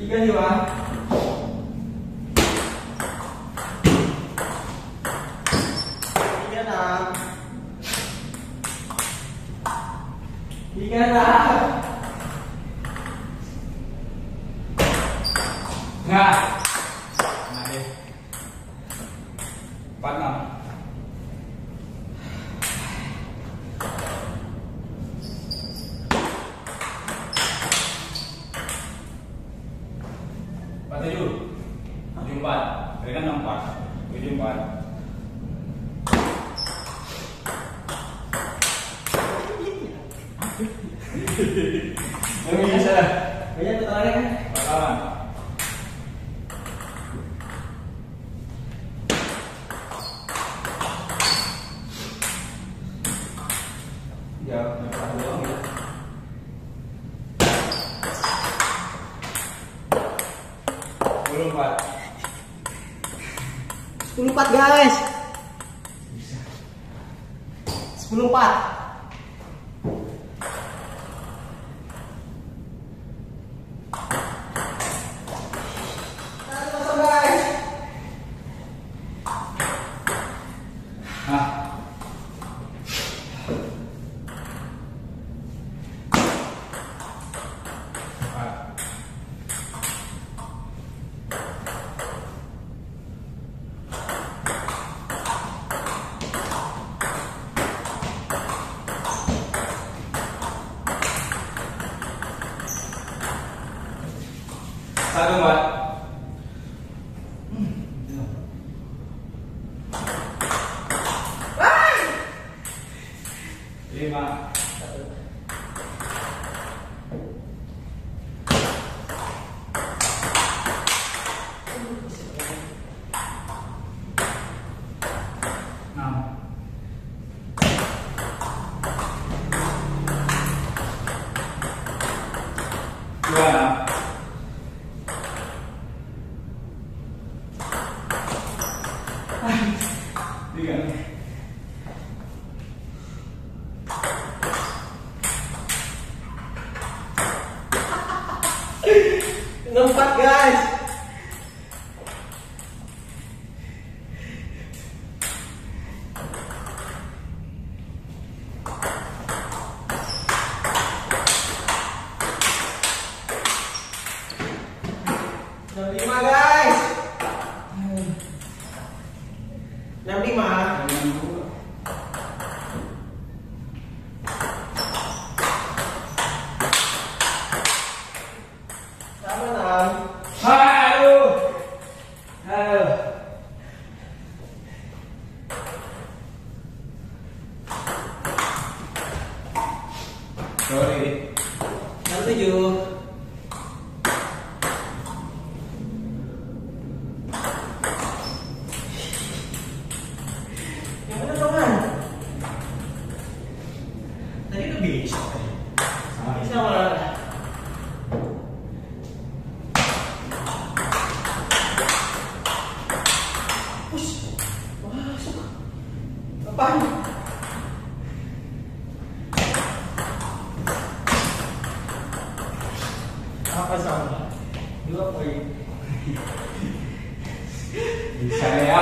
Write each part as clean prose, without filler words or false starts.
Tiga juga. Tiga enam. Tiga enam. Nah, nah deh. 46. Tujuh, 74, tadi kan 64, 74. Yang bisa, Banyak putarannya kan? pengalaman. Ya, berapa doang ya? Empat. 10-4 guys. 10-4. Kosong guys. Nah. Satu buat. Lima. Enam. Dua enam. Tiga. 4 guys. Enam lima guys. 65. Sama enam. Aduh. Aduh. Sorry. 67. Yang mana kawan? Tadi udah bisa. Bisa malah. Push. Masuk. Apaan? Apa sama? 2 poin. Bisa ya.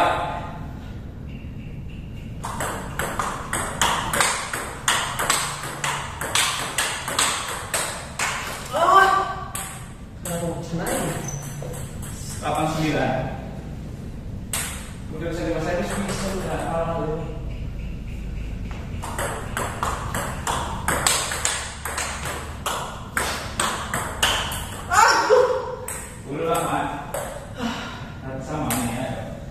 Senang. 89. Udah bisa dirasain bisa udah awal ini. Udah lama. Sama nih ya.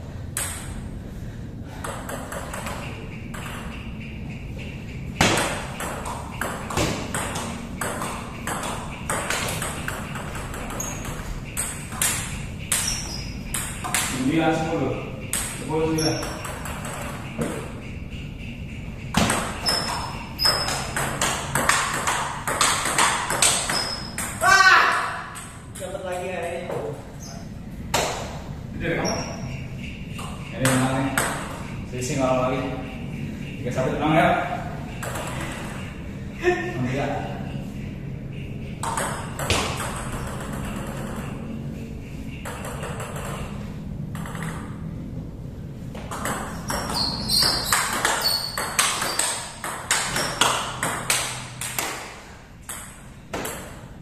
Sembilan 10 9. Dapat lagi ya. Itu ya kamu. Ini menang nih. Selisih kalau lagi. 31 menang ya. Ambil ya.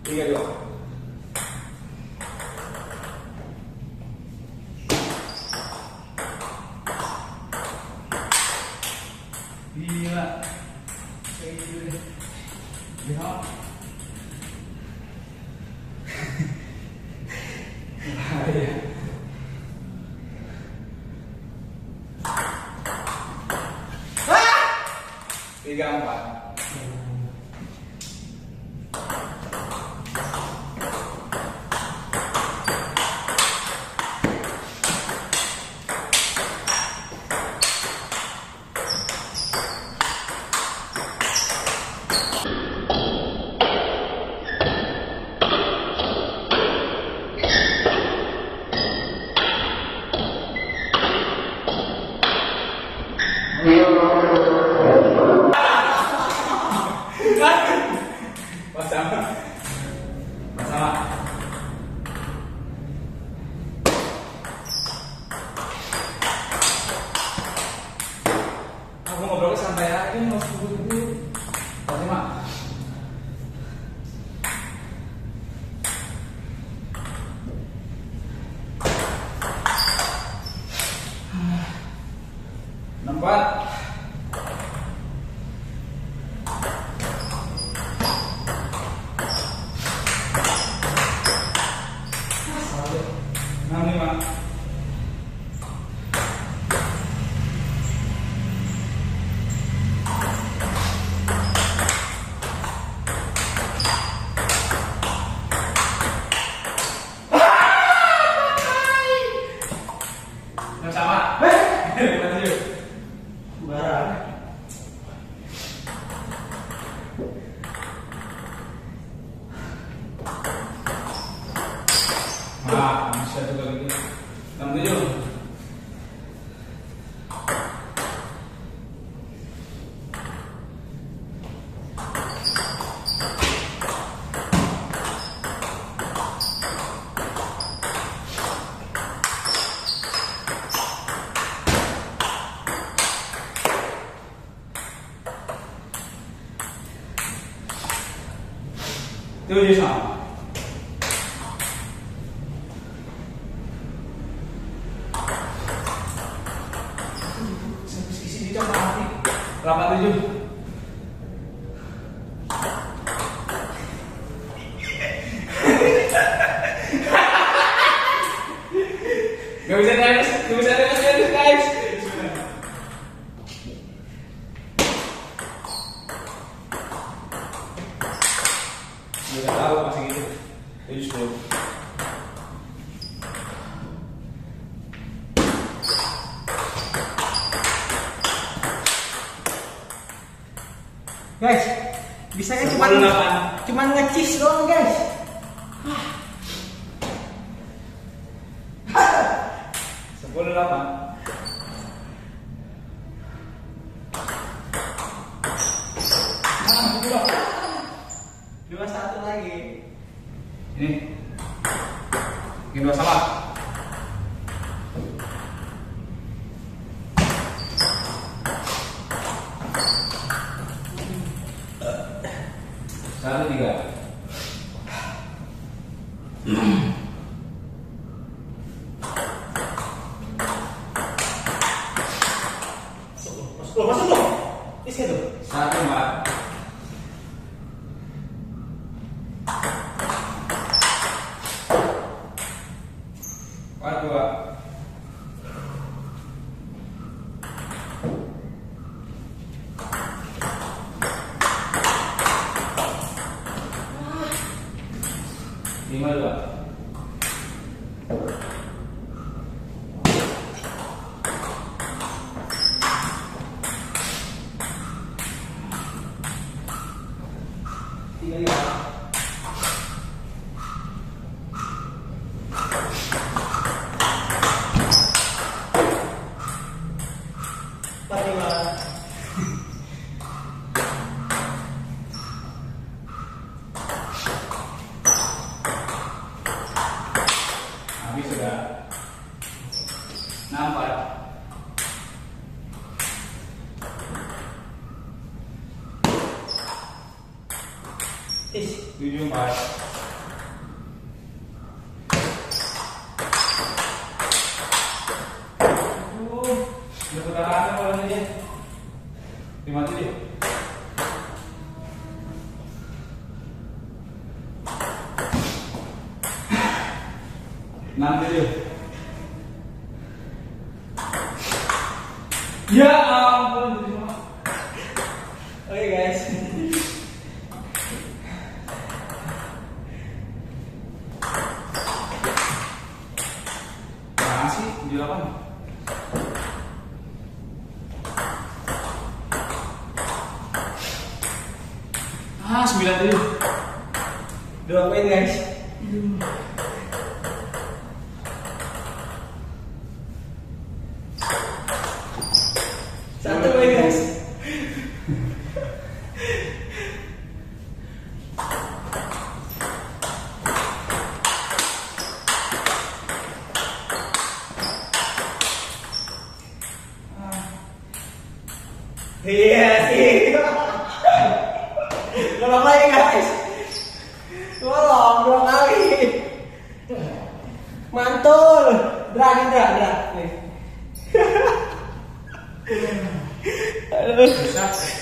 3-2. Gila. Kayak gitu deh. Lihat. Bahaya. Ah! 3-4. Masalah. Aku ngobrol santai aja, nggak usah buru-buru. Pasti mak. Nampak. Nah, bisa juga gitu. 67. Tujuh sama. Sini coba hati. 87. Gak bisa guys, guys. Udah tahu masih gitu. 70. Guys, bisa kan cuman ngecis doang guys. 10-8. Dua satu lagi. Ini. Ini dua sama. Satu tiga. Masuk loh. Isi tuh. 1-4. Lima dua. Tiga lima. Empat lima. Habis sudah. 6-4. Tis. 7-4. 6-7. Ya ampun. Oke guys. Masih 78. Ah, 97. 2 poin guys. Satu poin guys. Iya sih. Tolong lagi guys. Tolong 2 kali. Mantul. Drag. Nih. Aduh.